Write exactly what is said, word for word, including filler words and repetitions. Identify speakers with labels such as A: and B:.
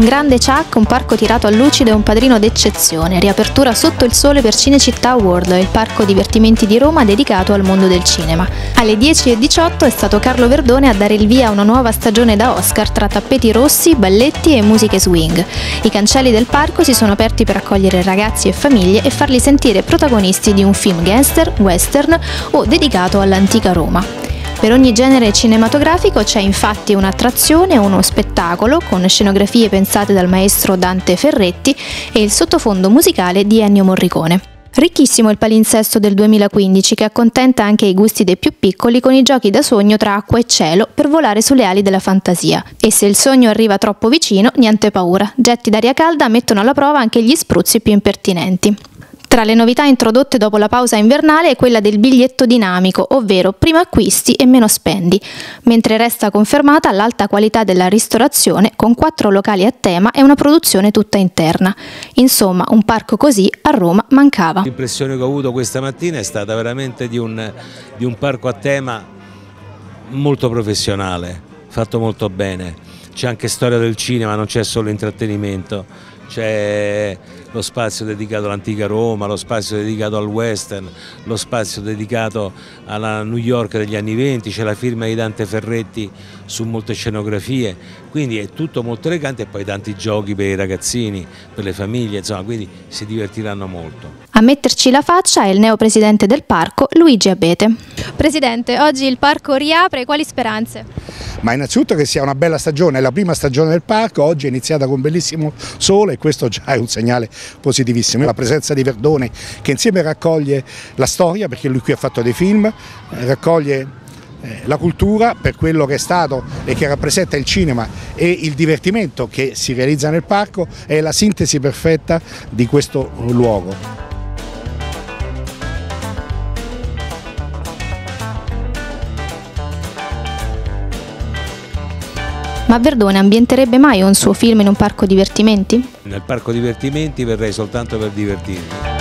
A: Un grande ciak, un parco tirato a lucido e un padrino d'eccezione. Riapertura sotto il sole per Cinecittà World, il parco divertimenti di Roma dedicato al mondo del cinema. Alle dieci e diciotto è stato Carlo Verdone a dare il via a una nuova stagione da Oscar tra tappeti rossi, balletti e musiche swing. I cancelli del parco si sono aperti per accogliere ragazzi e famiglie e farli sentire protagonisti di un film gangster, western o dedicato all'antica Roma. Per ogni genere cinematografico c'è infatti un'attrazione, uno spettacolo con scenografie pensate dal maestro Dante Ferretti e il sottofondo musicale di Ennio Morricone. Ricchissimo il palinsesto del duemilaquindici che accontenta anche i gusti dei più piccoli con i giochi da sogno tra acqua e cielo per volare sulle ali della fantasia. E se il sogno arriva troppo vicino, niente paura, getti d'aria calda mettono alla prova anche gli spruzzi più impertinenti. Tra le novità introdotte dopo la pausa invernale è quella del biglietto dinamico, ovvero prima acquisti e meno spendi, mentre resta confermata l'alta qualità della ristorazione con quattro locali a tema e una produzione tutta interna. Insomma, un parco così a Roma mancava.
B: L'impressione che ho avuto questa mattina è stata veramente di un, di un parco a tema molto professionale, fatto molto bene. C'è anche storia del cinema, non c'è solo intrattenimento, c'è lo spazio dedicato all'antica Roma, lo spazio dedicato al western, lo spazio dedicato alla New York degli anni venti, c'è la firma di Dante Ferretti su molte scenografie, quindi è tutto molto elegante e poi tanti giochi per i ragazzini, per le famiglie, insomma, quindi si divertiranno molto.
A: A metterci la faccia è il neopresidente del parco, Luigi Abete. Presidente, oggi il parco riapre, quali speranze?
C: Ma innanzitutto che sia una bella stagione, è la prima stagione del parco, oggi è iniziata con bellissimo sole e questo già è un segnale positivissimo. La presenza di Verdone che insieme raccoglie la storia, perché lui qui ha fatto dei film, raccoglie la cultura per quello che è stato e che rappresenta il cinema e il divertimento che si realizza nel parco, è la sintesi perfetta di questo luogo.
A: Ma Verdone ambienterebbe mai un suo film in un parco divertimenti?
B: Nel parco divertimenti verrei soltanto per divertirmi.